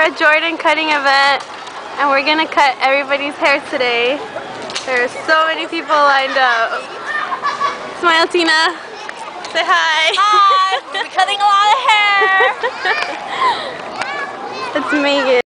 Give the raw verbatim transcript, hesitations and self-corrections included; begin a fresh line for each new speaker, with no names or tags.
a Jordan cutting event, and we're gonna cut everybody's hair today. There are so many people lined up. Smile, Tina. Say hi.
Hi. We're cutting a lot of hair.
It's Megan.